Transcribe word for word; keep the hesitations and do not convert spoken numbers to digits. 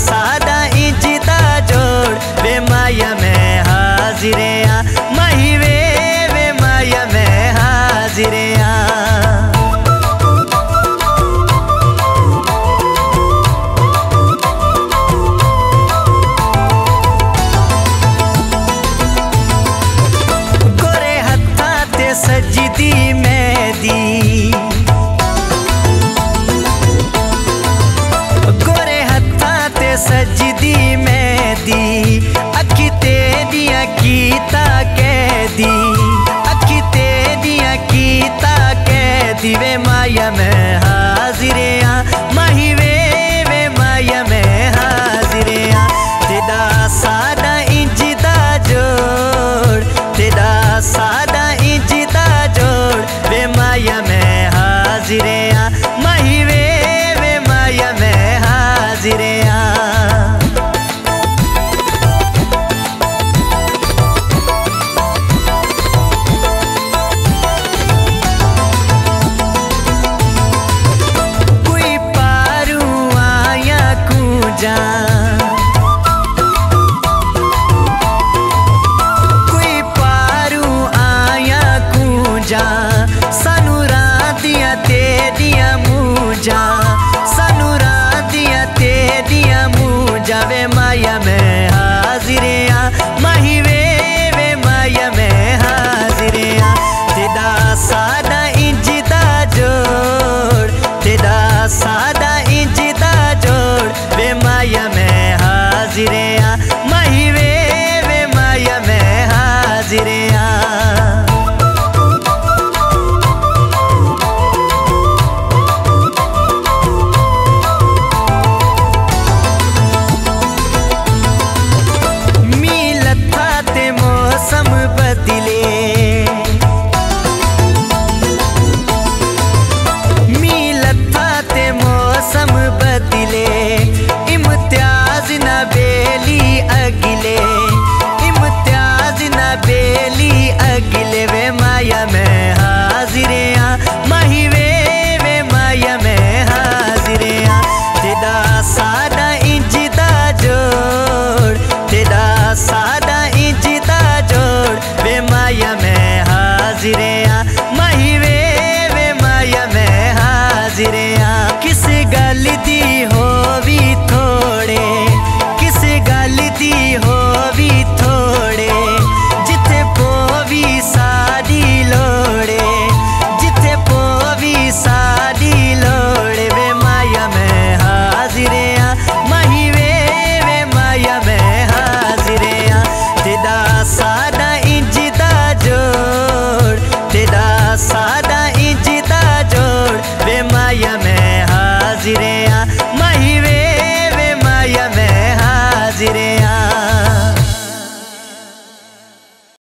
सादा इंजदा जोड़ वे माया में हाजिरे आ माही वे वे माया में हाजिरे आ। गोरे हत्था ते सजदी मेहंदी गोरे हत्था ते सजदी मेहंदी अखी तेरिया कीता कैदी अखी तेरिया कीता कैदी वे माया में हाजिरे आ माही वे वे माया में हाजिरे आ। तेरा सादा इंजदा जोड़ तेरा सादा इंजदा जोड़ वे माया में हाजिरे आ माही वे वे माया में हाजिरे आ। कोई पारू आया कूजा कोई पारू आया कूजा सानू रातियां तेरिया मूजा सानू रातियां तेरिया मूजा वे माया में हाजिरे आ माही वे वे माया में हाजिरे आ। तेरा सादा इंजदा जोड़ तेरा सादा इंजदा जोड़ वे माया में हाजिरे आ माही वे वे माया में हाजिरे आ। मीलथा ते मौसम बदले मीलथा ते मौसम बदले इम्तियाज ना बेली अगले इम्तियाज ना बेली अगले वे माया में हाजिरे आ माही वे वे माया में हाजिरे आ। तेरा सादा इंजदा जोड़ तेरा सादा इंजदा जोड़ वे माया में हाजिरे आ माही वे वे माया में हाजिरे आ। किस गल दी होवी थोड़े किस गल दी होवी थोड़े जिथे पोवी साड़ी लोड़े जिथे पोवी साड़ी लोड़े वे माया में हाजिरे आ माही वे वे माया में हाजिरे आ। तेरा सादा इंजदा जोड़ तेरा सादा इंजदा जोड़ वे माया में हाजिरे